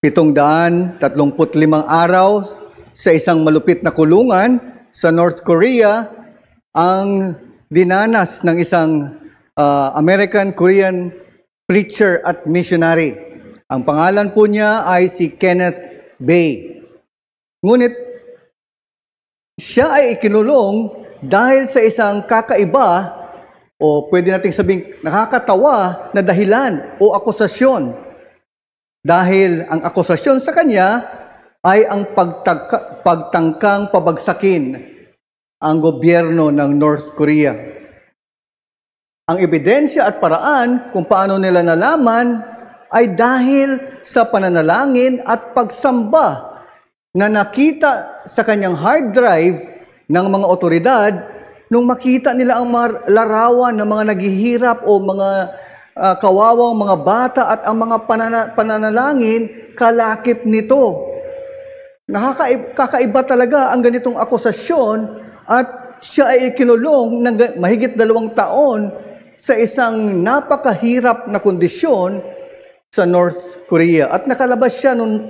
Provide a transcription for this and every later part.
735 araw sa isang malupit na kulungan sa North Korea ang dinanas ng isang American-Korean preacher at missionary. Ang pangalan po niya ay si Kenneth Bae. Ngunit siya ay ikinulong dahil sa isang kakaiba o pwede nating sabing nakakatawa na dahilan o akusasyon. Dahil ang akusasyon sa kanya ay ang pagtangkang pabagsakin ang gobyerno ng North Korea. Ang ebidensya at paraan kung paano nila nalaman ay dahil sa pananalangin at pagsamba na nakita sa kanyang hard drive ng mga otoridad nung makita nila ang mga larawan ng mga naghihirap o mga kawawang mga bata at ang mga pananalangin kalakip nito. Kakaiba talaga ang ganitong akusasyon at siya ay ikinulong ng mahigit 2 taon sa isang napakahirap na kondisyon sa North Korea. At nakalabas siya noong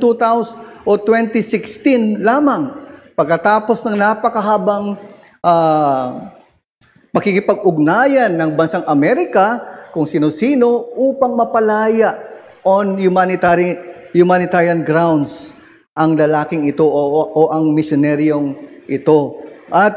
2016 lamang pagkatapos ng napakahabang makikipag-ugnayan ng bansang Amerika kung sino-sino upang mapalaya on humanitarian grounds ang lalaking ito o ang misyonaryong ito. At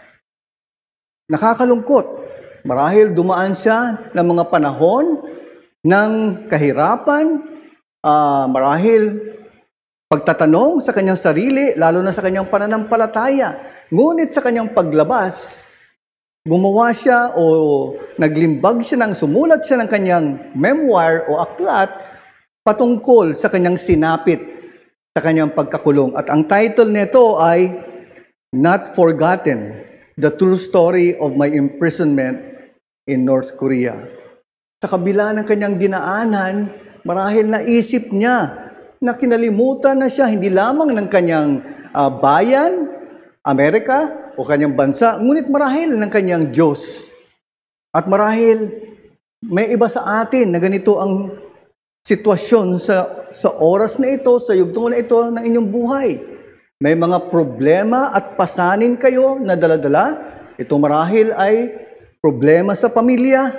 nakakalungkot, marahil dumaan siya ng mga panahon ng kahirapan, marahil pagtatanong sa kanyang sarili, lalo na sa kanyang pananampalataya. Ngunit sa kanyang paglabas, gumawa siya o naglimbag siya sumulat siya ng kanyang memoir o aklat patungkol sa kanyang sinapit sa kanyang pagkakulong. At ang title nito ay Not Forgotten, The True Story of My Imprisonment in North Korea. Sa kabila ng kanyang dinaanan, marahil naisip niya na kinalimutan na siya hindi lamang ng kanyang bayan, Amerika, o kanyang bansa, ngunit marahil ng kanyang Diyos. At marahil may iba sa atin na ganito ang sitwasyon sa oras na ito, sa yugto na ito ng inyong buhay. May mga problema at pasanin kayo na dala-dala. Ito marahil ay problema sa pamilya,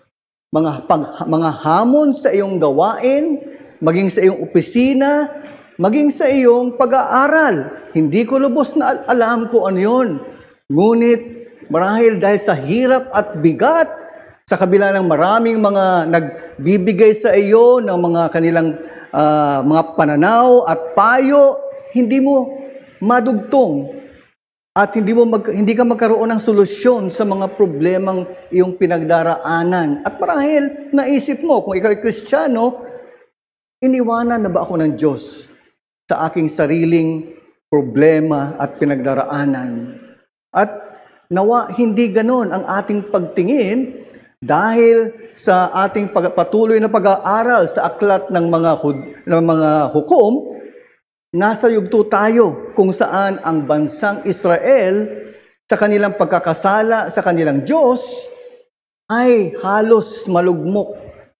mga hamon sa iyong gawain, maging sa iyong opisina, maging sa iyong pag-aaral. Hindi ko lubos na alam ko ano yun. Ngunit marahil dahil sa hirap at bigat, sa kabila ng maraming mga nagbibigay sa iyo ng mga kanilang mga pananaw at payo, hindi mo madugtong at hindi ka magkaroon ng solusyon sa mga problemang iyong pinagdaraanan. At marahil naisip mo, kung ikaw ay Kristiyano, iniwanan na ba ako ng Diyos sa aking sariling problema at pinagdaraanan? At nawa hindi ganon ang ating pagtingin dahil sa ating patuloy na pag-aaral sa aklat ng mga hukom, nasa yugto tayo kung saan ang bansang Israel sa kanilang pagkakasala sa kanilang Diyos ay halos malugmok.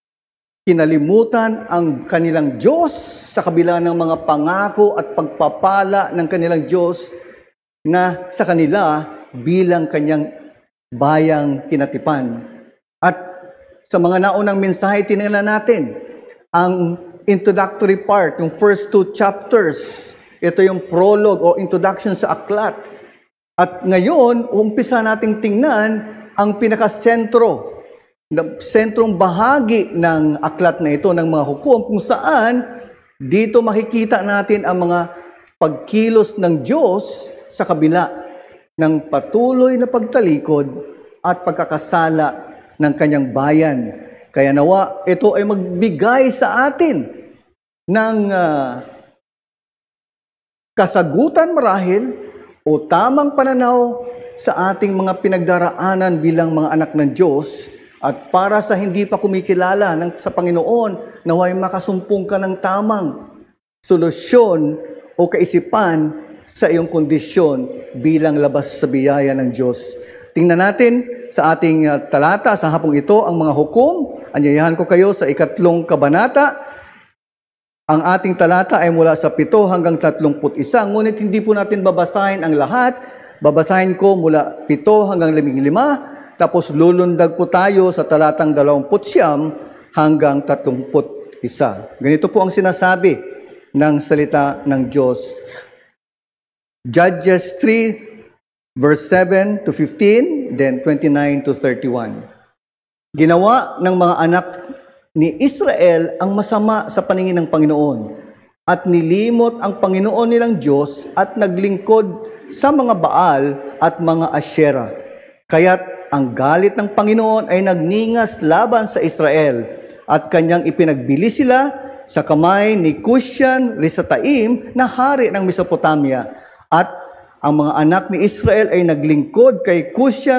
Kinalimutan ang kanilang Diyos sa kabila ng mga pangako at pagpapala ng kanilang Diyos na sa kanila bilang kanyang bayang kinatipan. At sa mga naunang mensahe, tinignan natin ang introductory part, yung first 2 chapters. Ito yung prologue o introduction sa aklat. At ngayon, umpisa nating tingnan ang pinakasentrong bahagi ng aklat na ito ng mga hukom kung saan dito makikita natin ang mga pagkilos ng Diyos sa kabila ng patuloy na pagtalikod at pagkakasala ng kanyang bayan. Kaya nawa, ito ay magbigay sa atin ng kasagutan marahil o tamang pananaw sa ating mga pinagdaraanan bilang mga anak ng Diyos. At para sa hindi pa kumikilala sa Panginoon, naway makasumpong ka ng tamang solusyon o kaisipan sa iyong kondisyon bilang labas sa biyaya ng Diyos. Tingnan natin sa ating talata sa hapong ito ang mga hukom. Anyayahan ko kayo sa 3 kabanata. Ang ating talata ay mula sa 7 hanggang 31, ngunit hindi po natin babasahin ang lahat. Babasahin ko mula 7 hanggang 15, tapos lulundag po tayo sa talatang 29 hanggang 31. Ganito po ang sinasabi ng salita ng Diyos. Judges 3, verse 7 to 15, then 29 to 31. Ginawa ng mga anak ni Israel ang masama sa paningin ng Panginoon at nilimot ang Panginoon nilang Diyos at naglingkod sa mga Baal at mga Asyera. Kaya't ang galit ng Panginoon ay nagningas laban sa Israel at kanyang ipinagbili sila sa kamay ni Cushan-Risataim na hari ng Mesopotamia. At ang mga anak ni Israel ay naglingkod kay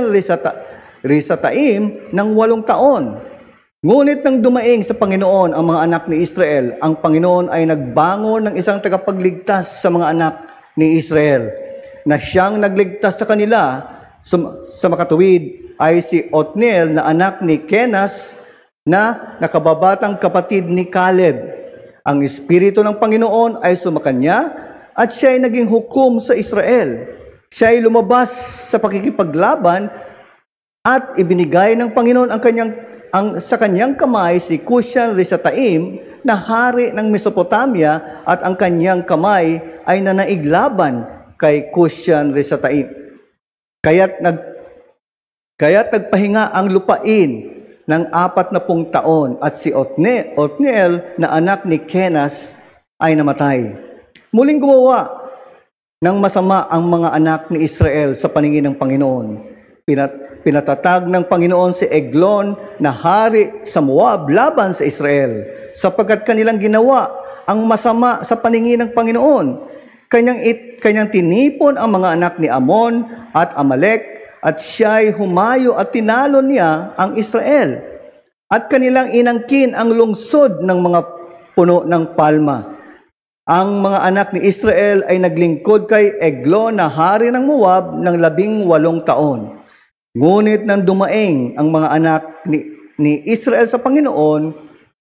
Cushan-Risataim ng 8 taon. Ngunit nang dumaing sa Panginoon ang mga anak ni Israel, ang Panginoon ay nagbangon ng isang tagapagligtas sa mga anak ni Israel, na siyang nagligtas sa kanila sa makatuwid ay si Othniel na anak ni Kenas na nakababatang kapatid ni Caleb. Ang Espiritu ng Panginoon ay sumakanya at siya ay naging hukom sa Israel. Siya ay lumabas sa pakikipaglaban at ibinigay ng Panginoon sa kanyang kamay si Cushan-Risataim na hari ng Mesopotamia at ang kanyang kamay ay nanaig laban kay Cushan-Risataim. Kaya't nagpahinga ang lupain ng 40 taon at si Othniel na anak ni Kenas ay namatay. Muling gumawa ng masama ang mga anak ni Israel sa paningin ng Panginoon. Pinatatag ng Panginoon si Eglon na hari sa Moab laban sa Israel, sapagkat kanilang ginawa ang masama sa paningin ng Panginoon. Kanyang tinipon ang mga anak ni Ammon at Amalek, at siya'y humayo at tinalo niya ang Israel. At kanilang inangkin ang lungsod ng mga puno ng palma. Ang mga anak ni Israel ay naglingkod kay Eglon na hari ng Moab ng 18 taon. Ngunit nang dumaing ang mga anak ni Israel sa Panginoon,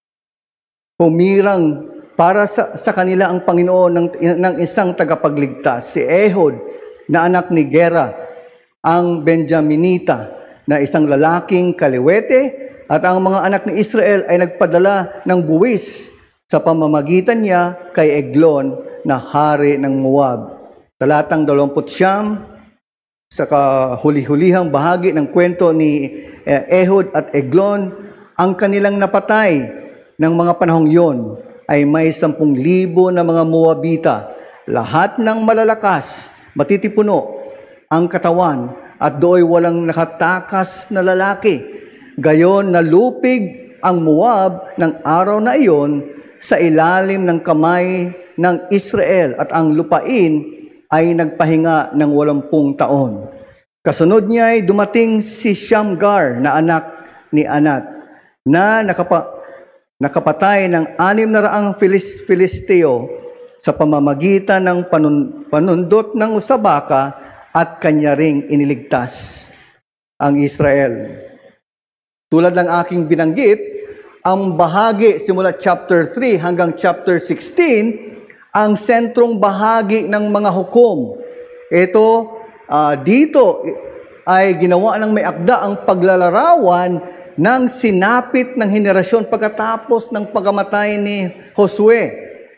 humirang para sa kanila ang Panginoon ng isang tagapagligtas, si Ehud na anak ni Gera, ang Benjaminita na isang lalaking kaliwete, at ang mga anak ni Israel ay nagpadala ng buwis sa pamamagitan niya kay Eglon na hari ng Moab. Talatang 29, sa kahuli-hulihang bahagi ng kwento ni Ehud at Eglon, ang kanilang napatay ng mga panahong yon ay may 10,000 na mga Moabita, lahat ng malalakas, matitipuno ang katawan, at do'y walang nakatakas na lalaki. Gayon nalupig ang Moab ng araw na iyon sa ilalim ng kamay ng Israel, at ang lupain ay nagpahinga ng 80 taon. Kasunod niya ay dumating si Shamgar na anak ni Anat, na nakapatay ng 600 Filisteo sa pamamagitan ng panundot ng sabaka, at kanya ring iniligtas ang Israel. Tulad ng aking binanggit, ang bahagi simula chapter 3 hanggang chapter 16, ang sentrong bahagi ng mga hukom. Ito, dito ay ginawa ng may akda ang paglalarawan ng sinapit ng henerasyon pagkatapos ng pagkamatay ni Josue.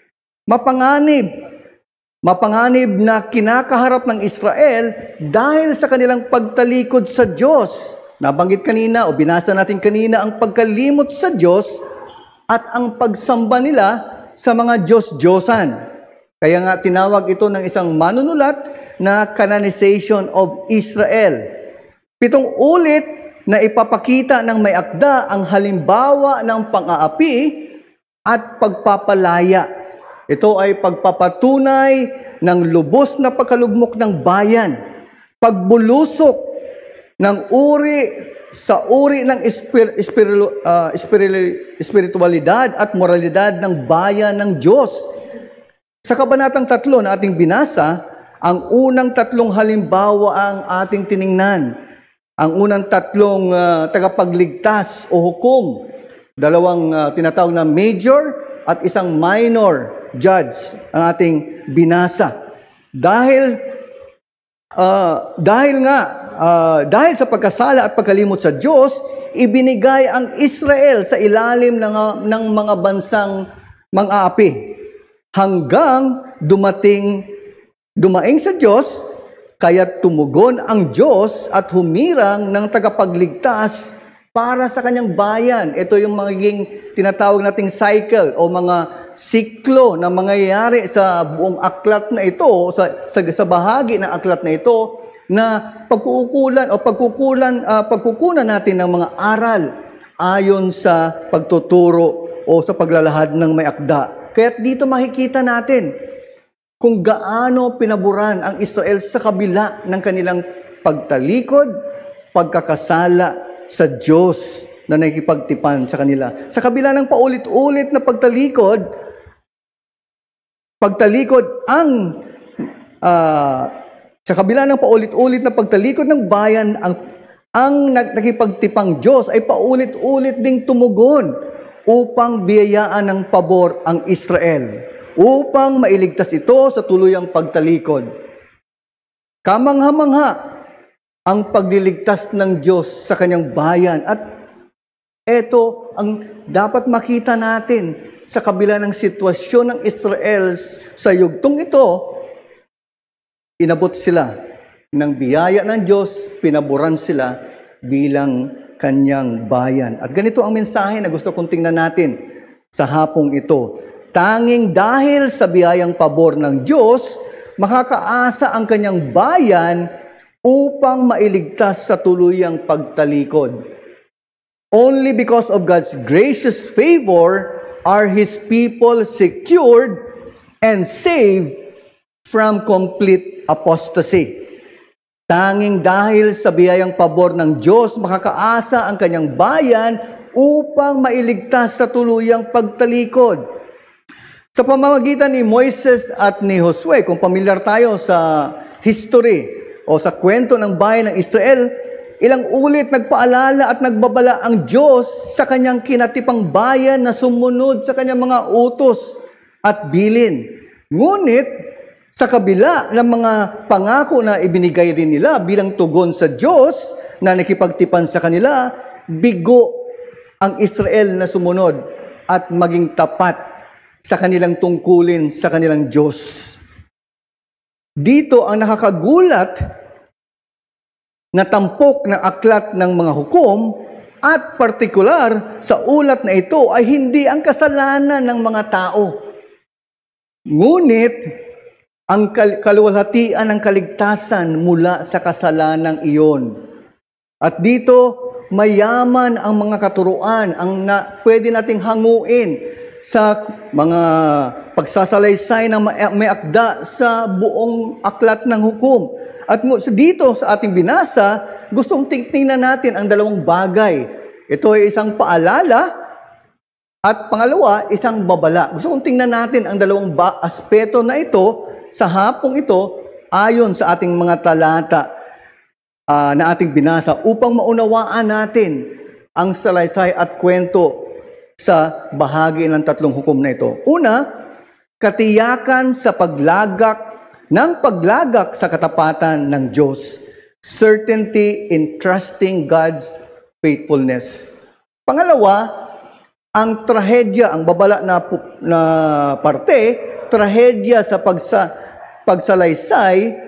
Mapanganib na kinakaharap ng Israel dahil sa kanilang pagtalikod sa Diyos. Nabanggit kanina o binasa natin kanina ang pagkalimot sa Diyos at ang pagsamba nila sa mga Diyos-Diyosan. Kaya nga tinawag ito ng isang manunulat na canonization of Israel. 7 ulit na ipapakita ng may akda ang halimbawa ng pang-aapi at pagpapalaya. Ito ay pagpapatunay ng lubos na pagkalugmok ng bayan, pagbulusok ng uri ng espiritualidad at moralidad ng bayan ng Diyos. Sa kabanatang 3 na ating binasa, ang unang 3 halimbawa ang ating tiningnan. Ang unang 3 tagapagligtas o hukom, 2 tinatawag na major at isang minor judge ang ating binasa. Dahil sa pagkasala at pagkalimot sa Diyos, ibinigay ang Israel sa ilalim ng mga bansang mang-aapi hanggang dumaing sa Diyos, kaya't tumugon ang Diyos at humirang ng tagapagligtas para sa kanyang bayan. Ito yung magiging tinatawag nating cycle o mga siklo na mangyayari sa buong aklat na ito, sa bahagi ng aklat na ito, na pagkukunan natin ng mga aral ayon sa pagtuturo o sa paglalahad ng may akda. Kaya dito makikita natin kung gaano pinaburan ang Israel sa kabila ng kanilang pagtalikod, pagkakasala sa Diyos na nakikipagtipan sa kanila. Sa kabila ng paulit-ulit na pagtalikod ng bayan, ang nakipagtipang Diyos ay paulit-ulit ding tumugon upang biyayaan ng pabor ang Israel, upang mailigtas ito sa tuluyang pagtalikod. Kamangha-mangha ang pagliligtas ng Diyos sa kanyang bayan. At ito ang dapat makita natin sa kabila ng sitwasyon ng Israel sa yugtong ito. Inabot sila ng biyaya ng Diyos, pinaboran sila bilang kanyang bayan. At ganito ang mensahe na gusto kong tingnan natin sa hapong ito. Tanging dahil sa biyayang pabor ng Diyos, makakaasa ang kanyang bayan upang mailigtas sa tuluyang pagtalikod. Only because of God's gracious favor are His people secured and saved from complete apostasy. Tanging dahil sa biyayang pabor ng Diyos, makakaasa ang kanyang bayan upang mailigtas sa tuluyang pagtalikod. Sa pamamagitan ni Moises at ni Josue, kung pamilyar tayo sa history o sa kwento ng bayan ng Israel, ilang ulit nagpaalala at nagbabala ang Diyos sa kanyang kinatipang bayan na sumunod sa kanyang mga utos at bilin. Ngunit, sa kabila ng mga pangako na ibinigay rin nila bilang tugon sa Diyos na nakipagtipan sa kanila, bigo ang Israel na sumunod at maging tapat sa kanilang tungkulin sa kanilang Diyos. Dito ang nakakagulat na tampok ng aklat ng mga hukom at partikular sa ulat na ito ay hindi ang kasalanan ng mga tao. Ngunit ang kaluwalhatian ng kaligtasan mula sa kasalanang iyon. At dito, mayaman ang mga katuruan ang pwede nating hanguin sa mga pagsasalaysay ng may akda sa buong aklat ng hukom. At dito sa ating binasa, gustong tingnan natin ang dalawang bagay. Ito ay isang paalala at pangalawa, isang babala. Gusto kong tingnan natin ang dalawang aspeto na ito sa hapong ito ayon sa ating mga talata na ating binasa upang maunawaan natin ang salaysay at kwento sa bahagi ng tatlong hukom na ito. Una, katiyakan sa paglagak sa katapatan ng Diyos. Certainty in trusting God's faithfulness. Pangalawa, ang trahedya, ang babala na parte, trahedya sa pagsalaysay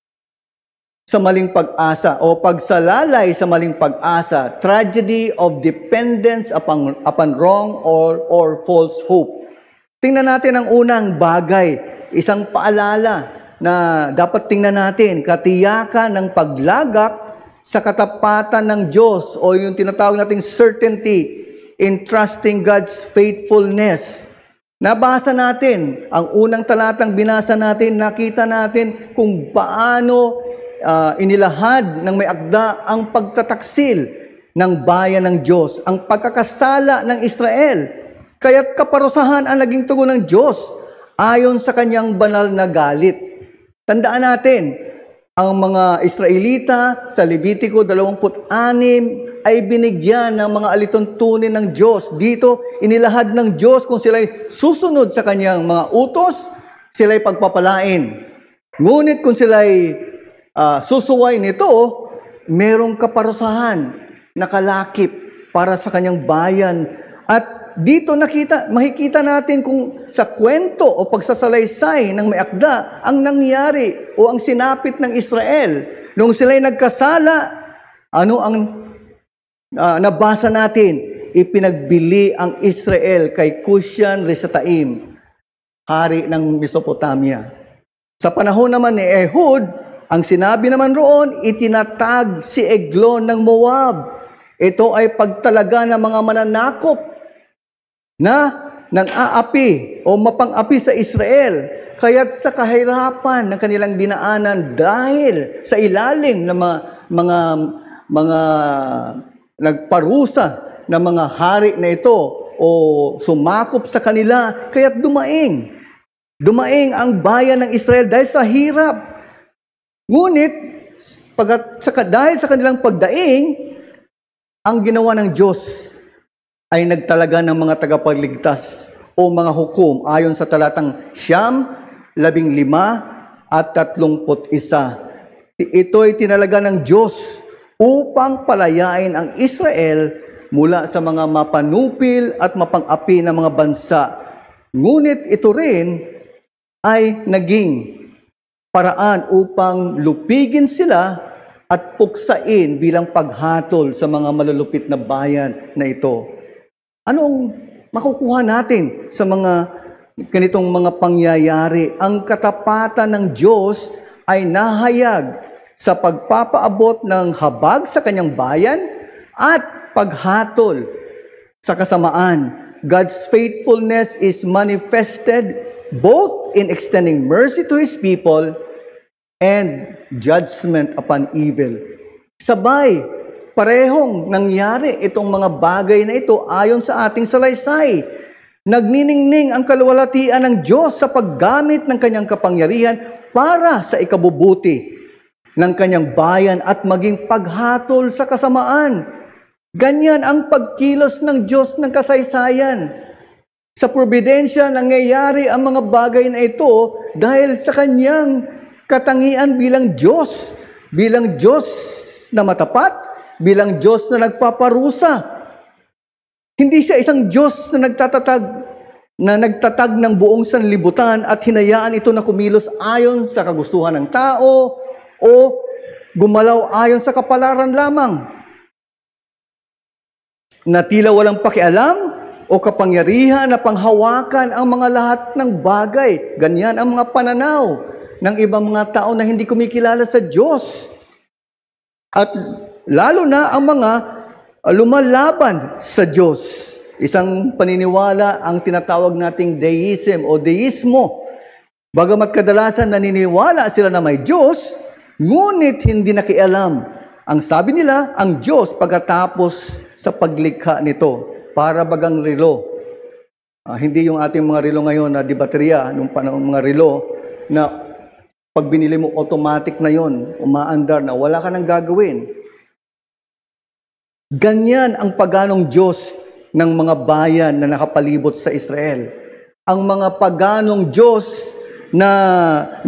sa maling pag-asa o pagsalalay sa maling pag-asa, tragedy of dependence upon wrong or false hope. Tingnan natin ang unang bagay, isang paalala na dapat tingnan natin, katiyakan ng paglagak sa katapatan ng Diyos o yung tinatawag nating certainty in trusting God's faithfulness. Nabasa natin, ang unang talatang binasa natin, nakita natin kung paano inilahad ng may akda ang pagtataksil ng bayan ng Diyos, ang pagkakasala ng Israel. Kaya't kaparusahan ang naging tugon ng Diyos ayon sa kanyang banal na galit. Tandaan natin, ang mga Israelita sa Levitico 26 ay binigyan ng mga alituntunin ng Diyos. Dito, inilahad ng Diyos kung sila'y susunod sa kanyang mga utos, sila'y pagpapalain. Ngunit kung sila'y susuway nito, merong kaparusahan, nakalakip para sa kanyang bayan. At dito makikita natin kung sa kwento o pagsasalaysay ng may akda ang nangyari o ang sinapit ng Israel. Nung sila'y nagkasala, ano ang nabasa natin? Ipinagbili ang Israel kay Cushan Risataim, hari ng Mesopotamia. Sa panahon naman ni Ehud, ang sinabi naman roon, itinatag si Eglon ng Moab. Ito ay pagtalaga ng mga mananakop na nang-aapi o mapang-api sa Israel. Kaya't sa kahirapan ng kanilang dinaanan dahil sa ilalim ng mga nagparusa ng mga hari na ito o sumakop sa kanila, kaya't dumaing ang bayan ng Israel dahil sa hirap. Ngunit dahil sa kanilang pagdaing, ang ginawa ng Diyos ay nagtalaga ng mga tagapagligtas o mga hukom ayon sa talatang 15 at 31. Ito'y tinalaga ng Diyos upang palayain ang Israel mula sa mga mapanupil at mapang-api ng mga bansa. Ngunit ito rin ay naging paraan upang lupigin sila at puksain bilang paghatol sa mga malulupit na bayan na ito. Anong makukuha natin sa mga ganitong mga pangyayari? Ang katapatan ng Diyos ay nahayag sa pagpapaabot ng habag sa kanyang bayan at paghatol sa kasamaan. God's faithfulness is manifested both in extending mercy to His people and judgment upon evil. Sabay, parehong nangyari itong mga bagay na ito ayon sa ating salaysay. Nagniningning ang kaluwalhatian ng Diyos sa paggamit ng kanyang kapangyarihan para sa ikabubuti ng kanyang bayan at maging paghatol sa kasamaan. Ganyan ang pagkilos ng Diyos ng kasaysayan. Sa providensya, nangyayari ang mga bagay na ito dahil sa kanyang katangian bilang Diyos na matapat, bilang Diyos na nagpaparusa. Hindi siya isang Diyos na nagtatag ng buong sanlibutan at hinayaan ito na kumilos ayon sa kagustuhan ng tao o gumalaw ayon sa kapalaran lamang. Na tila walang pakialam o kapangyarihan na panghawakan ang mga lahat ng bagay. Ganyan ang mga pananaw ng ibang mga tao na hindi kumikilala sa Diyos. At lalo na ang mga lumalaban sa Diyos. Isang paniniwala ang tinatawag nating deism o deismo. Bagamat kadalasan naniniwala sila na may Diyos, ngunit hindi nakialam. Ang sabi nila, ang Diyos pagkatapos sa paglikha nito, para bagang relo. Hindi yung ating mga relo ngayon na di baterya, nung panahon mga relo, na pag binili mo automatic na yon, umaandar na, wala ka nang gagawin. Ganyan ang paganong Diyos ng mga bayan na nakapalibot sa Israel. Ang mga paganong Diyos na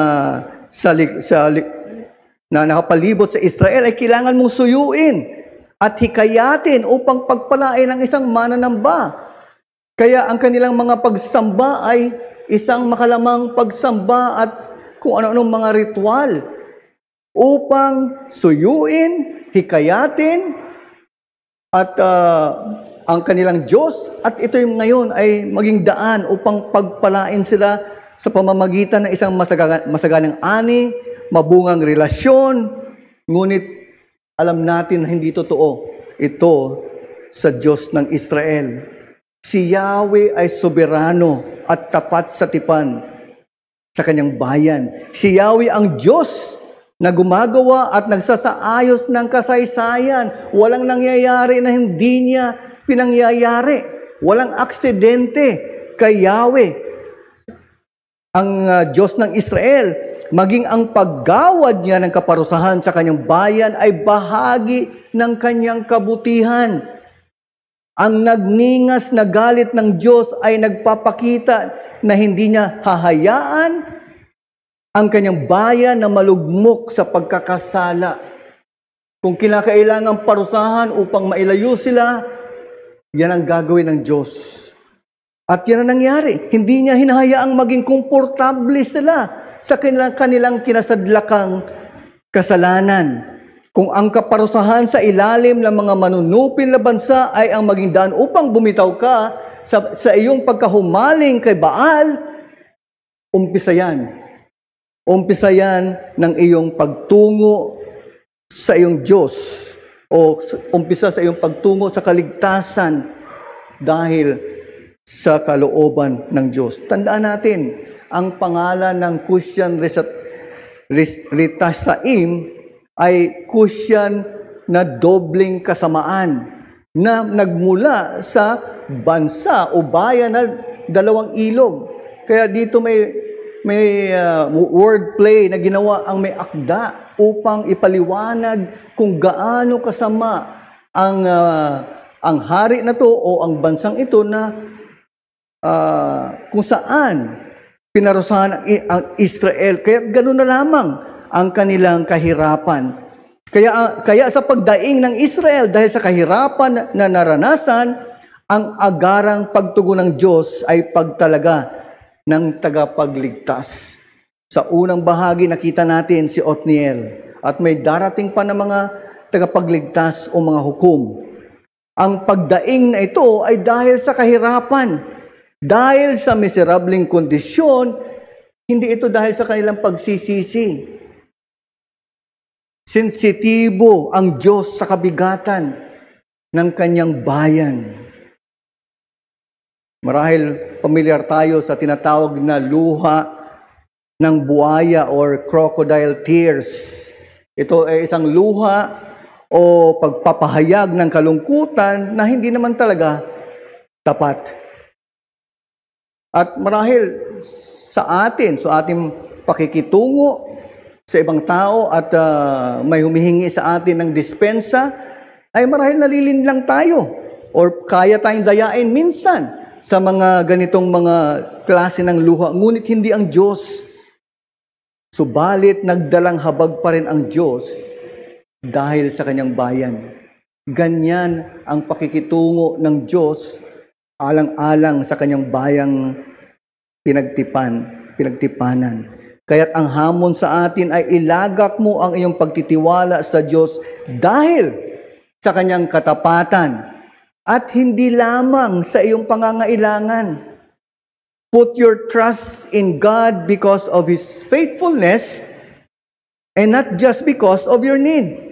nakapalibot sa Israel ay kailangan mong suyuin at hikayatin upang pagpalain ang isang mananamba. Kaya ang kanilang mga pagsamba ay isang makalamang pagsamba at kung ano-anong mga ritual upang suyuin, hikayatin at ang kanilang Diyos, at ito yung ngayon ay maging daan upang pagpalain sila sa pamamagitan ng isang masaganang ani, mabungang relasyon. Ngunit alam natin na hindi totoo ito sa Diyos ng Israel. Si Yahweh ay soberano at tapat sa tipan sa kanyang bayan. Si Yahweh ang Diyos na gumagawa at nagsasaayos ng kasaysayan. Walang nangyayari na hindi niya pinangyayari. Walang aksidente kay Yahweh. Ang Diyos ng Israel, maging ang paggawad niya ng kaparusahan sa kanyang bayan ay bahagi ng kanyang kabutihan. Ang nagningas na galit ng Diyos ay nagpapakita na hindi niya hahayaan ang kanyang bayan na malugmok sa pagkakasala. Kung kinakailangang parusahan upang mailayo sila, yan ang gagawin ng Diyos. At yan ang nangyari. Hindi niya hinahayaang maging komportable sila sa kanilang kinasadlakang kasalanan. Kung ang kaparusahan sa ilalim ng mga manunupin na bansa ay ang maging daan upang bumitaw ka sa iyong pagkahumaling kay Baal, umpisa yan. Umpisa yan ng iyong pagtungo sa iyong Diyos o umpisa sa iyong pagtungo sa kaligtasan dahil sa kalooban ng Diyos. Tandaan natin, ang pangalan ng Kusyan Ritasaim ay kusyan na dobling kasamaan na nagmula sa bansa o bayan na dalawang ilog. Kaya dito may wordplay na ginawa ang may akda upang ipaliwanag kung gaano kasama ang hari na to o ang bansang ito na kung saan pinarusahan ang Israel. Kaya ganoon na lamang ang kanilang kahirapan. Kaya sa pagdaing ng Israel dahil sa kahirapan na naranasan, ang agarang pagtugon ng Diyos ay pagtalaga ng tagapagligtas. Sa unang bahagi nakita natin si Othniel at may darating pa na mga tagapagligtas o mga hukom. Ang pagdaing na ito ay dahil sa kahirapan, dahil sa miserableng kondisyon, hindi ito dahil sa kanilang pagsisisi. Sensitibo ang Diyos sa kabigatan ng kanyang bayan. Marahil pamilyar tayo sa tinatawag na luha ng buhaya or crocodile tears. Ito ay isang luha o pagpapahayag ng kalungkutan na hindi naman talaga tapat. At marahil sa ating pakikitungo sa ibang tao at may humihingi sa atin ng dispensa, ay marahil nalilinlang tayo or kaya tayong dayain minsan sa mga ganitong mga klase ng luha, ngunit hindi ang Diyos. Subalit nagdalang habag pa rin ang Diyos dahil sa kanyang bayan. Ganyan ang pakikitungo ng Diyos alang-alang sa kanyang bayang pinagtipanan. Kaya't ang hamon sa atin ay ilagak mo ang iyong pagtitiwala sa Diyos dahil sa kanyang katapatan at hindi lamang sa iyong pangangailangan. Put your trust in God because of His faithfulness and not just because of your need.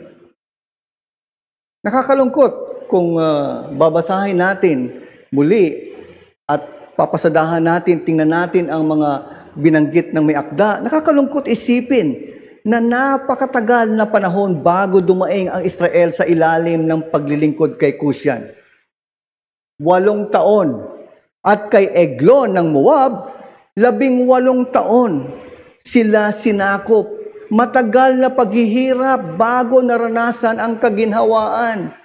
Nakakalungkot kung babasahin natin muli at papasadahan natin, tingnan natin ang mga binanggit ng may akda. Nakakalungkot isipin na napakatagal na panahon bago dumaing ang Israel sa ilalim ng paglilingkod kay Kusyan. 8 taon. At kay Eglon ng Moab, 18 taon sila sinakop. Matagal na paghihirap bago naranasan ang kaginhawaan.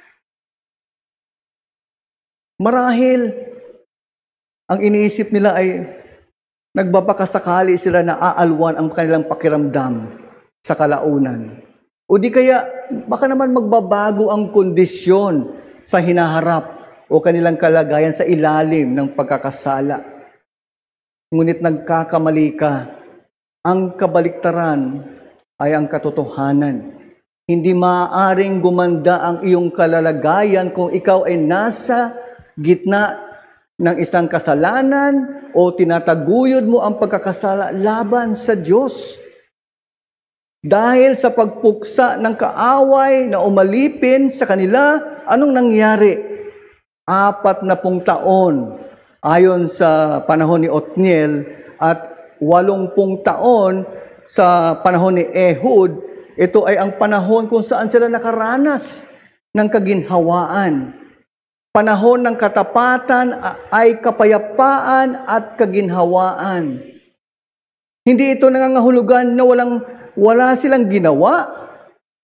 Marahil, ang iniisip nila ay nagbabakasakali sila na aalwan ang kanilang pakiramdam sa kalaunan. O di kaya, baka naman magbabago ang kondisyon sa hinaharap o kanilang kalagayan sa ilalim ng pagkakasala. Ngunit nagkakamali ka. Ang kabaliktaran ay ang katotohanan. Hindi maaaring gumanda ang iyong kalalagayan kung ikaw ay nasa gitna ng isang kasalanan o tinataguyod mo ang pagkakasala laban sa Diyos. Dahil sa pagpuksa ng kaaway na umalipin sa kanila, anong nangyari? 40 taon ayon sa panahon ni Othniel at 80 taon sa panahon ni Ehud. Ito ay ang panahon kung saan sila nakaranas ng kaginhawaan. Panahon ng katapatan ay kapayapaan at kaginhawaan. Hindi ito nangangahulugan na wala silang ginawa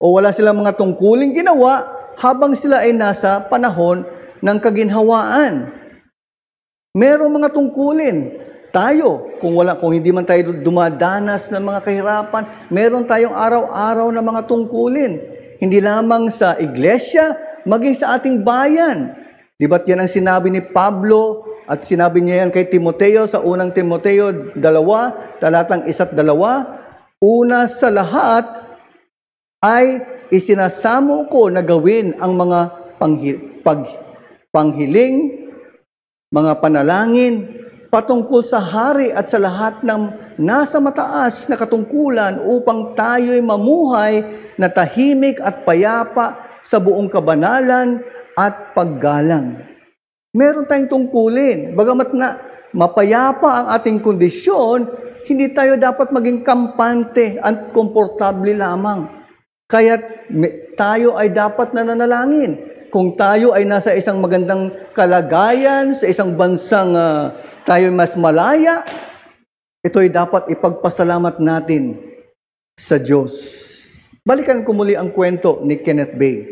o wala silang mga tungkuling ginawa habang sila ay nasa panahon ng kaginhawaan. Merong mga tungkulin. Tayo, kung hindi man tayo dumadanas ng mga kahirapan, meron tayong araw-araw na mga tungkulin. Hindi lamang sa iglesia, maging sa ating bayan. Di ba't yan ang sinabi ni Pablo at sinabi niya yan kay Timoteo sa unang Timoteo 2, talatang 1 at 2, una sa lahat ay isinasamo ko na gawin ang mga panghiling, mga panalangin, patungkol sa hari at sa lahat ng nasa mataas na katungkulan upang tayo'y mamuhay na tahimik at payapa sa buong kabanalan at paggalang. Meron tayong tungkulin. Bagamat na mapayapa ang ating kondisyon, hindi tayo dapat maging kampante at komportable lamang. Kaya tayo ay dapat nananalangin. Kung tayo ay nasa isang magandang kalagayan, sa isang bansang tayo mas malaya, ito'y dapat ipagpasalamat natin sa Diyos. Balikan ko muli ang kwento ni Kenneth Bay.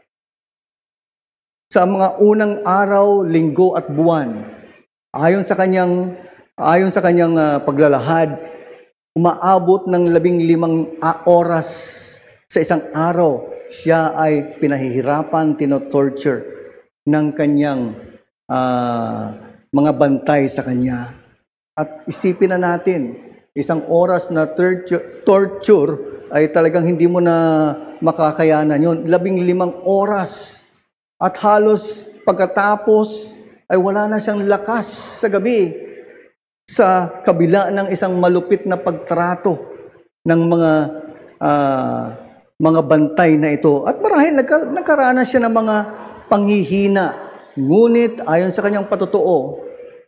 Sa mga unang araw, linggo at buwan, ayon sa kanyang paglalahad, umaabot ng 15 oras sa isang araw. Siya ay pinahihirapan, tinotorture ng kanyang mga bantay sa kanya. At isipin na natin, isang oras na torture ay talagang hindi mo na makakayanan yun. 15 oras. At halos pagkatapos ay wala na siyang lakas sa gabi sa kabila ng isang malupit na pagtrato ng mga bantay na ito. At marahil nagkaranas siya ng mga panghihina. Ngunit ayon sa kanyang patotoo,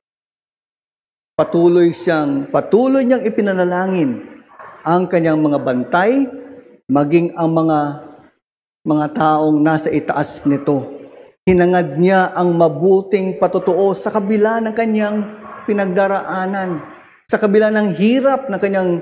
patuloy niyang ipinanalangin ang kanyang mga bantay, maging ang mga taong nasa itaas nito. Hinangad niya ang mabuting patotoo sa kabila ng kanyang pinagdaraanan, sa kabila ng hirap na kanyang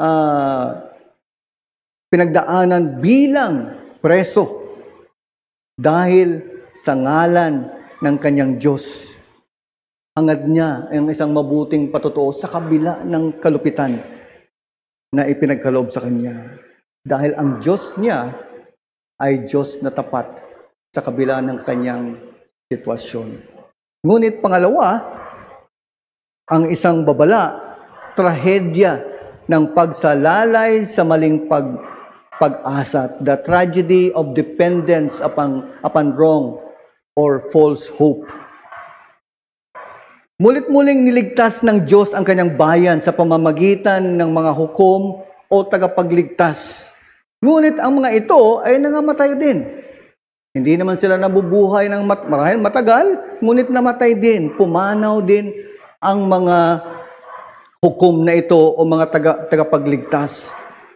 pinagdaanan bilang preso dahil sa ngalan ng kanyang Diyos. Hangad niya ang isang mabuting patotoo sa kabila ng kalupitan na ipinagkaloob sa kanya. Dahil ang Diyos niya ay Diyos na tapat sa kabila ng kanyang sitwasyon. Ngunit pangalawa, ang isang babala, trahedya ng pagsalalay sa maling pag-asa, the tragedy of dependence upon wrong or false hope. Mulit-muling niligtas ng Diyos ang kanyang bayan sa pamamagitan ng mga hukom o tagapagligtas. Ngunit ang mga ito ay nangamatay din. Hindi naman sila nabubuhay ng marahil matagal, ngunit namatay din. Pumanaw din ang mga hukom na ito o mga tagapagligtas.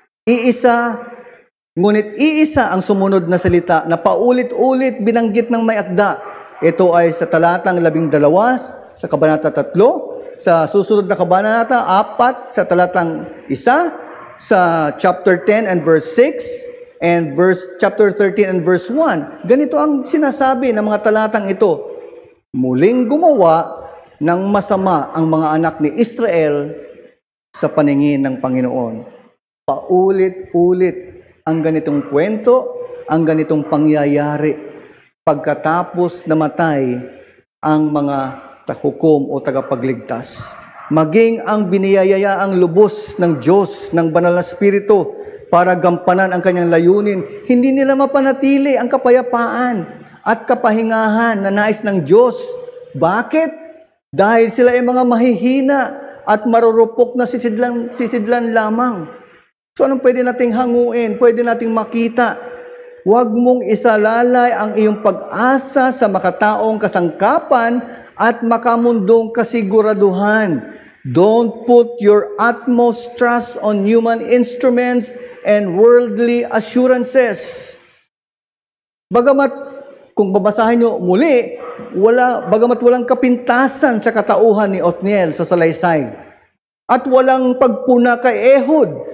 Ngunit iisa ang sumunod na salita na paulit-ulit binanggit ng may akda. Ito ay sa talatang 12, sa kabanata 3, sa susunod na kabanata 4, sa talatang 1, sa chapter 10 and verse 6, and chapter 13 and verse 1. Ganito ang sinasabi ng mga talatang ito. Muling gumawa ng masama ang mga anak ni Israel sa paningin ng Panginoon. Paulit-ulit ang ganitong kwento, ang ganitong pangyayari pagkatapos namatay ang mga hukom o tagapagligtas. Maging ang biniyayaya ang lubos ng Diyos, ng Banal na Espiritu para gampanan ang kanyang layunin, hindi nila mapanatili ang kapayapaan at kapahingahan na nais ng Diyos. Bakit? Dahil sila ay mga mahihina at marurupok na sisidlan lamang. So anong pwede nating hanguin? Pwede nating makita. Huwag mong isalalay ang iyong pag-asa sa makataong kasangkapan at makamundong kasiguraduhan. Don't put your utmost trust on human instruments and worldly assurances. Bagamat, kung babasahin nyo muli, bagamat walang kapintasan sa katauhan ni Othniel sa salaysay, at walang pagpuna kay Ehud,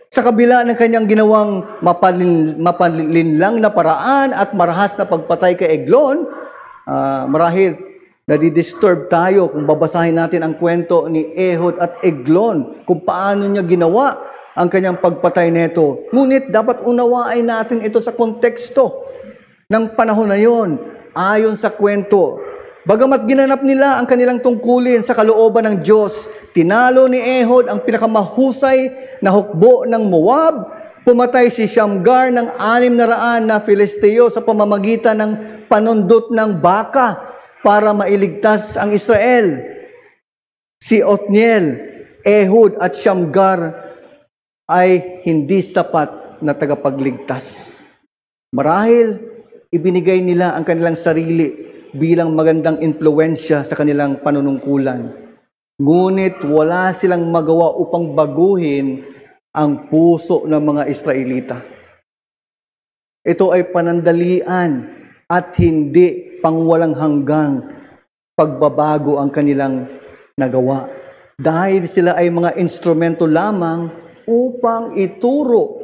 Sa kabila ng kanyang ginawang mapalinlang na paraan at marahas na pagpatay kay Eglon, marahil nadidisturb tayo kung babasahin natin ang kwento ni Ehud at Eglon, kung paano niya ginawa ang kanyang pagpatay nito. Ngunit dapat unawain natin ito sa konteksto ng panahon na yon, ayon sa kwento. Bagamat ginanap nila ang kanilang tungkulin sa kalooban ng Diyos, tinalo ni Ehud ang pinakamahusay na hukbo ng Moab, pumatay si Shamgar ng 600 na Filisteo sa pamamagitan ng panundot ng baka para mailigtas ang Israel. Si Othniel, Ehud at Shamgar ay hindi sapat na tagapagligtas. Marahil ibinigay nila ang kanilang sarili bilang magandang impluwensya sa kanilang panunungkulan. Ngunit wala silang magawa upang baguhin ang puso ng mga Israelita. Ito ay panandalian at hindi pangwalang hanggang pagbabago ang kanilang nagawa. Dahil sila ay mga instrumento lamang upang ituro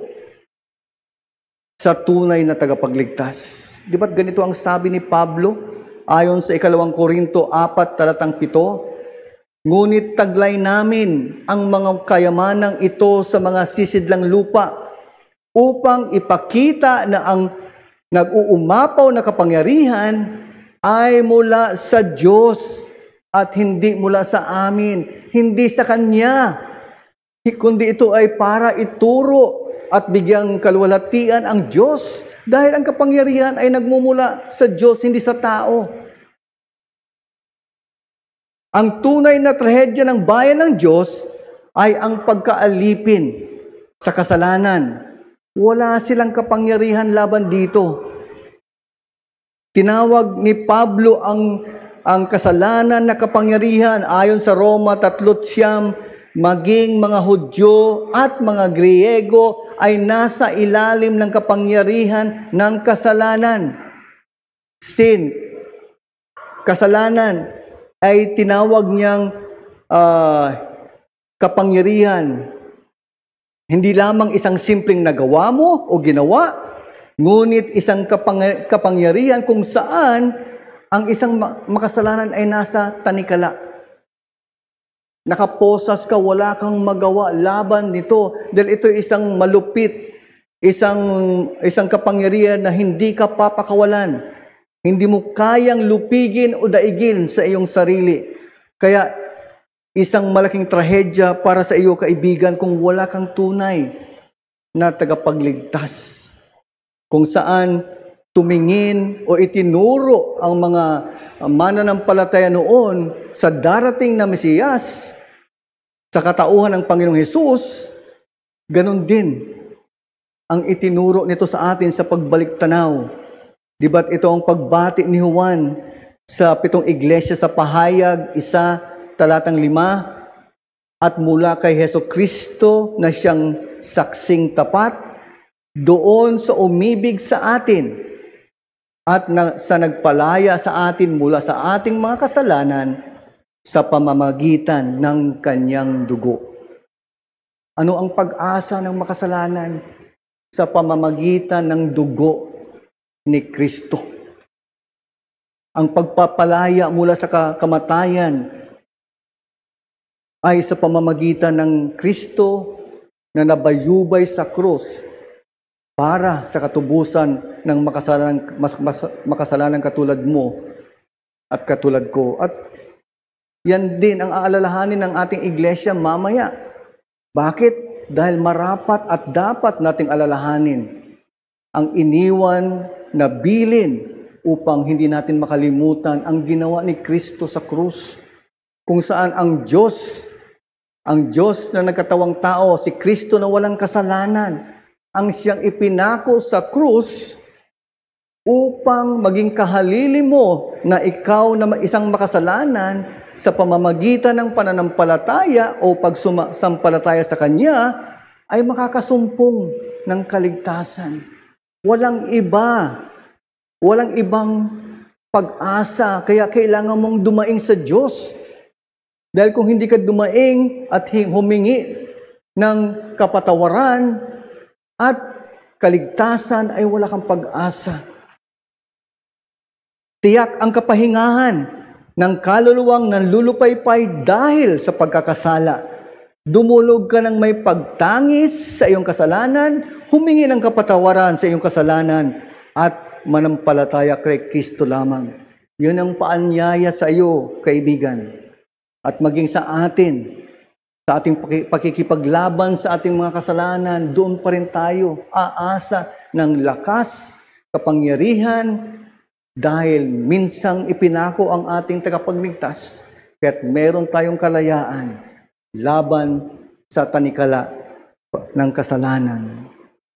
sa tunay na tagapagligtas. Di ba't ganito ang sabi ni Pablo? Ayon sa 2 Korinto 4:7, ngunit taglay namin ang mga kayamanang ito sa mga sisidlang lupa upang ipakita na ang nag-uumapaw na kapangyarihan ay mula sa Diyos at hindi mula sa amin, hindi sa Kanya, kundi ito ay para ituro at bigyang kaluwalhatian ang Diyos, dahil ang kapangyarihan ay nagmumula sa Diyos, hindi sa tao. Ang tunay na trahedya ng bayan ng Diyos ay ang pagkaalipin sa kasalanan. Wala silang kapangyarihan laban dito. Tinawag ni Pablo ang kasalanan na kapangyarihan ayon sa Roma 3:9, maging mga Hudyo at mga Griego ay nasa ilalim ng kapangyarihan ng kasalanan. Sin, kasalanan, ay tinawag niyang kapangyarihan. Hindi lamang isang simpleng nagawa mo o ginawa, ngunit isang kapangyarihan kung saan ang isang makasalanan ay nasa tanikala. Nakaposas ka, wala kang magawa laban nito dahil ito isang malupit, isang kapangyarihan na hindi ka papakawalan. Hindi mo kayang lupigin o daigin sa iyong sarili. Kaya isang malaking trahedya para sa iyo, kaibigan, kung wala kang tunay na tagapagligtas. Kung saan tumingin o itinuro ang mga mananampalataya noon sa darating na Mesiyas, sa katauhan ng Panginoong Hesus, ganun din ang itinuro nito sa atin sa pagbalik tanaw. Di ba't ito ang pagbati ni Juan sa 7 iglesia sa Pahayag 1:5, at mula kay Hesukristo na siyang saksing tapat, doon sa umibig sa atin at sa nagpalaya sa atin mula sa ating mga kasalanan sa pamamagitan ng kanyang dugo. Ano ang pag-asa ng makasalanan? Sa pamamagitan ng dugo ni Kristo. Ang pagpapalaya mula sa kamatayan ay sa pamamagitan ng Kristo na nabayubay sa krus para sa katubusan ng makasalanan katulad mo at katulad ko. At yan din ang aalalahanin ng ating iglesia mamaya. Bakit? Dahil marapat at dapat nating alalahanin ang iniwan na bilin upang hindi natin makalimutan ang ginawa ni Kristo sa krus, kung saan ang Diyos na nagkatawang tao, si Kristo na walang kasalanan, ang siyang ipinako sa krus upang maging kahalili mo na ikaw na isang makasalanan sa pamamagitan ng pananampalataya o pagsampalataya sa Kanya ay makakasumpong ng kaligtasan. Walang ibang pag-asa, kaya kailangan mong dumaing sa Diyos. Dahil kung hindi ka dumaing at humingi ng kapatawaran at kaligtasan ay wala kang pag-asa. Tiyak ang kapahingahan ng kaluluwang nanlulupaypay dahil sa pagkakasala. Dumulog ka ng may pagtangis sa iyong kasalanan, humingi ng kapatawaran sa iyong kasalanan, at manampalataya kay Kristo lamang. Yun ang paanyaya sa iyo, kaibigan. At maging sa atin, sa ating pakikipaglaban sa ating mga kasalanan, doon pa rin tayo aasa ng lakas, kapangyarihan, dahil minsang ipinako ang ating tagapagligtas, kaya't meron tayong kalayaan laban sa tanikala ng kasalanan.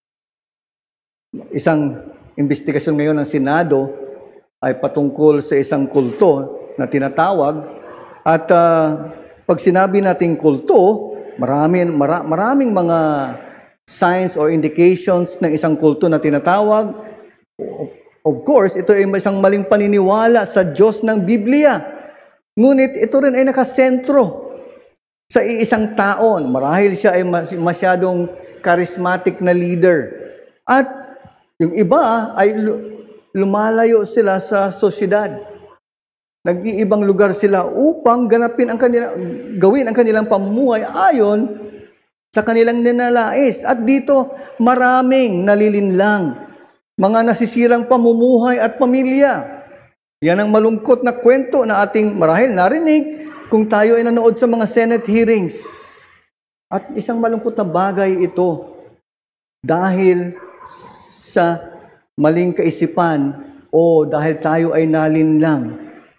Isang investigasyon ngayon ng Senado ay patungkol sa isang kulto na tinatawag, at pag sinabi nating kulto, maraming mga signs or indications ng isang kulto na tinatawag. Of course, ito ay isang maling paniniwala sa Diyos ng Biblia. Ngunit ito rin ay nakasentro sa iisang taon. Marahil siya ay masyadong charismatic na leader. At yung iba ay lumalayo sila sa sosyedad. Nag-iibang lugar sila upang gawin ang kanilang pamumuhay ayon sa kanilang ninalais. At dito maraming nalilinlang, mga nasisirang pamumuhay at pamilya. Yan ang malungkot na kwento na ating marahil narinig kung tayo ay nanood sa mga Senate hearings. At isang malungkot na bagay ito dahil sa maling kaisipan o dahil tayo ay nalinlang.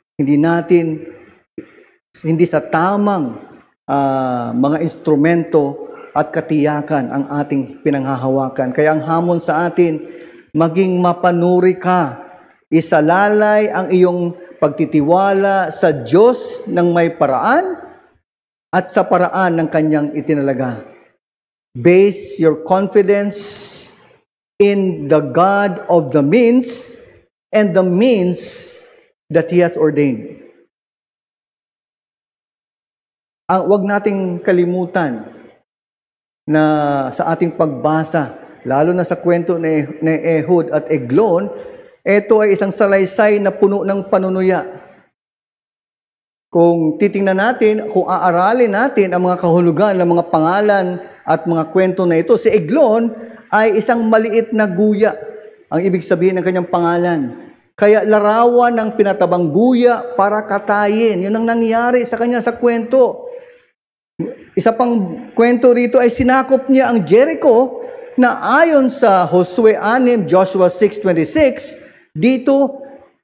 Hindi sa tamang mga instrumento at katiyakan ang ating pinanghahawakan. Kaya ang hamon sa atin, maging mapanuri ka. Isalalay ang iyong pagtitiwala sa Diyos ng may paraan at sa paraan ng kanyang itinalaga. Base your confidence in the God of the means and the means that He has ordained. Huwag nating kalimutan na sa ating pagbasa, lalo na sa kwento ni Ehud at Eglon, ito ay isang salaysay na puno ng panunuya. Kung titingnan natin, kung aaralin natin ang mga kahulugan ng mga pangalan at mga kwento na ito, si Eglon ay isang maliit na guya, ang ibig sabihin ng kanyang pangalan. Kaya larawan ng pinatabang guya para katayin. Yun ang nangyari sa kanya sa kwento. Isa pang kwento rito ay sinakop niya ang Jericho na ayon sa Josue 6, Joshua 6:26, dito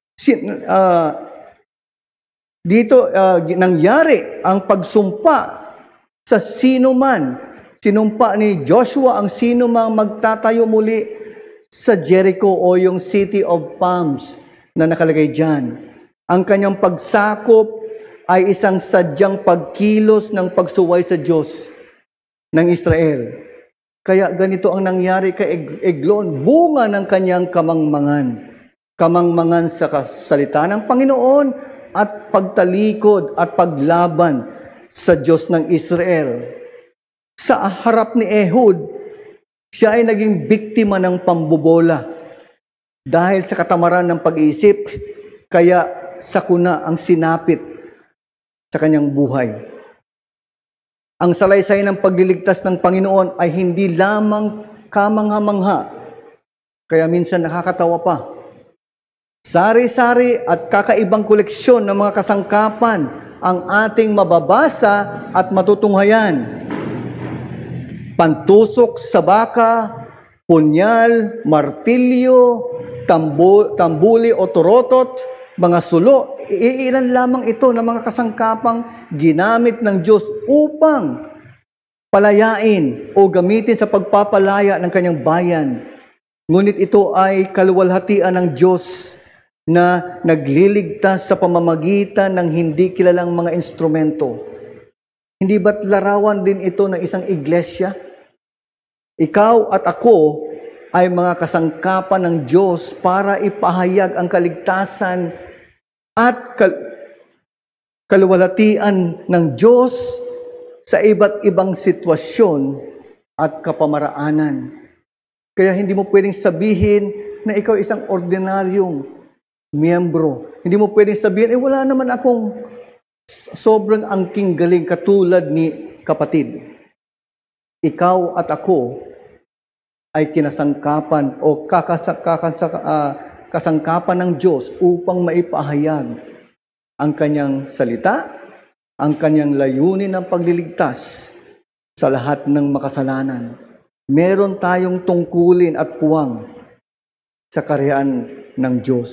nangyari ang pagsumpa sa sinuman. Sinumpa ni Joshua ang sinumang magtatayo muli sa Jericho o yung City of Palms na nakalagay dyan. Ang kanyang pagsakop ay isang sadyang pagkilos ng pagsuway sa Diyos ng Israel. Kaya ganito ang nangyari kay Eglon, bunga ng kanyang kamangmangan. Kamangmangan sa salita ng Panginoon at pagtalikod at paglaban sa Diyos ng Israel. Sa harap ni Ehud, siya ay naging biktima ng pambobola dahil sa katamaran ng pag-iisip, kaya sakuna ang sinapit sa kanyang buhay. Ang salaysay ng pagliligtas ng Panginoon ay hindi lamang kamangha-mangha, kaya minsan nakakatawa pa. Sari-sari at kakaibang koleksyon ng mga kasangkapan ang ating mababasa at matutunghayan. Pantusok sa baka, punyal, martilyo, tambuli o turotot, mga sulo, iilan lamang ito ng mga kasangkapang ginamit ng Diyos upang palayain o gamitin sa pagpapalaya ng kanyang bayan. Ngunit ito ay kaluwalhatian ng Diyos na nagliligtas sa pamamagitan ng hindi kilalang mga instrumento. Hindi ba't larawan din ito ng isang iglesia? Ikaw at ako ay mga kasangkapan ng Diyos para ipahayag ang kaligtasan at kaluwalhatian ng Diyos sa iba't ibang sitwasyon at kapamaraanan. Kaya hindi mo pwedeng sabihin na ikaw isang ordinaryong miyembro. Hindi mo pwedeng sabihin, wala naman akong sobrang angking galing katulad ni kapatid. Ikaw at ako ay kinasangkapan o kasangkapan ng Diyos upang maipahayag ang kanyang salita, ang kanyang layunin ng pagliligtas sa lahat ng makasalanan. Meron tayong tungkulin at puwang sa kaharian ng Diyos.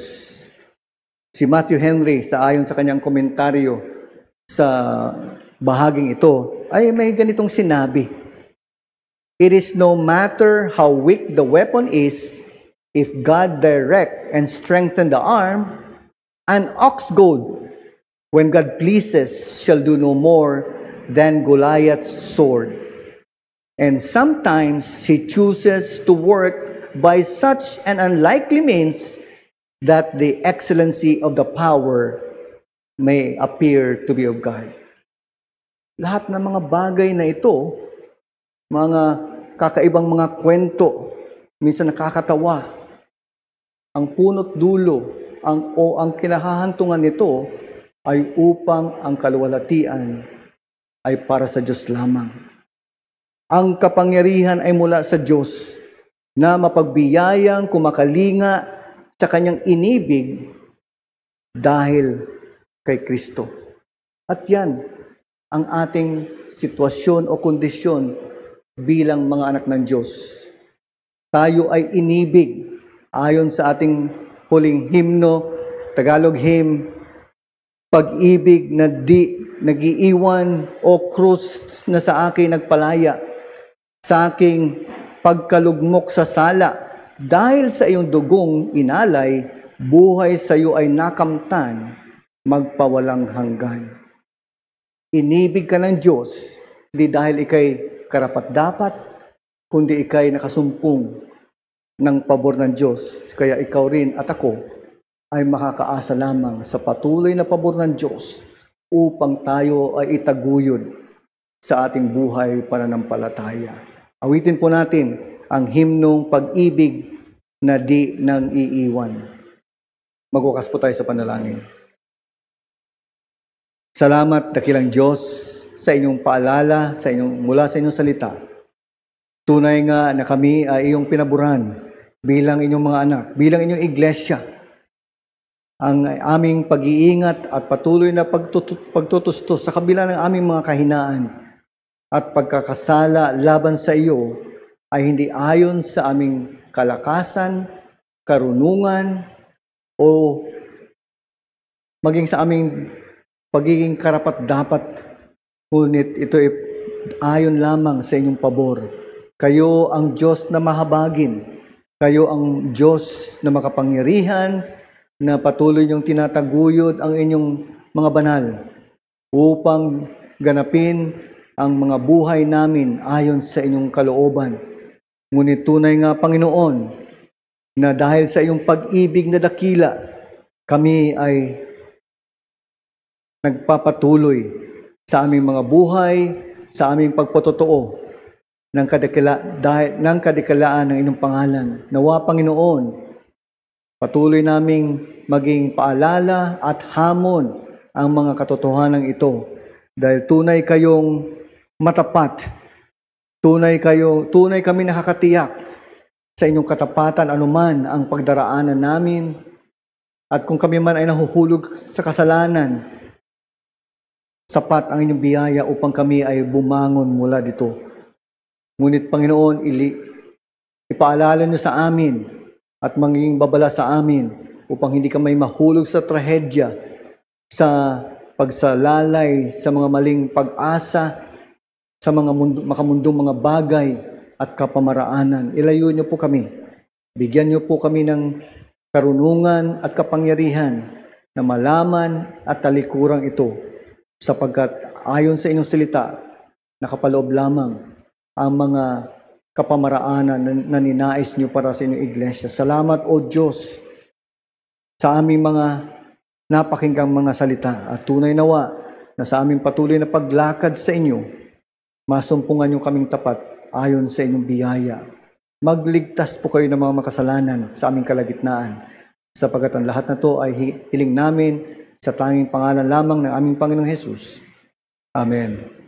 Si Matthew Henry, ayon sa kanyang komentaryo sa bahaging ito, ay may ganitong sinabi, "It is no matter how weak the weapon is, if God direct and strengthen the arm, an ox goad, when God pleases, shall do no more than Goliath's sword. And sometimes He chooses to work by such an unlikely means that the excellency of the power may appear to be of God." Lahat ng mga bagay na ito, mga kakaibang mga kwento, minsan nakakatawa, ang punot dulo, ang kinahahantungan nito ay upang ang kaluwalhatian ay para sa Diyos lamang. Ang kapangyarihan ay mula sa Diyos na mapagbiyayang kumakalinga sa kanyang inibig dahil kay Kristo. At yan ang ating sitwasyon o kondisyon bilang mga anak ng Diyos. Tayo ay inibig ayon sa ating huling himno, Tagalog hymn, pag-ibig na di nag-iiwan o krus na sa akin nagpalaya, sa aking pagkalugmok sa sala, dahil sa iyong dugong inalay, buhay sa iyo ay nakamtan, magpawalang hanggan. Inibig ka ng Diyos, di dahil ikay karapat-dapat, kundi ikay nakasumpong ng pabor ng Diyos. Kaya ikaw rin at ako ay makakaasa lamang sa patuloy na pabor ng Diyos upang tayo ay itaguyod sa ating buhay pananampalataya. Awitin po natin ang himnong pag-ibig na di nang iiwan. Magwakas po tayo sa panalangin. Salamat, dakilang Diyos, sa inyong paalala, mula sa inyong salita. Tunay nga na kami ay iyong pinaburan bilang inyong mga anak, bilang inyong iglesia. Ang aming pag-iingat at patuloy na pagtutustos sa kabila ng aming mga kahinaan at pagkakasala laban sa iyo ay hindi ayon sa aming kalakasan, karunungan, o maging sa aming pagiging karapat-dapat, ngunit ito ay ayon lamang sa inyong pabor. Kayo ang Diyos na mahabagin. Kayo ang Diyos na makapangyarihan, na patuloy niyong tinataguyod ang inyong mga banal upang ganapin ang mga buhay namin ayon sa inyong kalooban. Ngunit tunay nga, Panginoon, na dahil sa iyong pag-ibig na dakila, kami ay nagpapatuloy sa aming mga buhay, sa aming pagpatotoo ng kadikalaan ng inyong pangalan. Nawa, Panginoon, patuloy naming maging paalala at hamon ang mga katotohanan ito, dahil tunay kayong matapat, tunay kami nakakatiyak sa inyong katapatan anuman ang pagdaraanan namin, at kung kami man ay nahuhulog sa kasalanan, sapat ang inyong biyaya upang kami ay bumangon mula dito. Ngunit Panginoon, ipaalala niyo sa amin at maging babala sa amin upang hindi kami mahulog sa trahedya, sa pagsalalay, sa mga maling pag-asa, sa mga makamundong mga bagay at kapamaraanan. Ilayo niyo po kami. Bigyan niyo po kami ng karunungan at kapangyarihan na malaman at talikuran ito, sapagkat ayon sa inyong salita, nakapaloob lamang ang mga kapamaraanan na ninais niyo para sa inyong iglesia. Salamat, O Diyos, sa aming mga napakinggang mga salita, at tunay nawa na sa aming patuloy na paglakad sa inyo masumpungan niyo kaming tapat ayon sa inyong biyaya. Magligtas po kayo ng mga makasalanan sa aming kalagitnaan, sapagat ang lahat na to ay hiling namin sa tanging pangalan lamang ng aming Panginoong Hesus. Amen.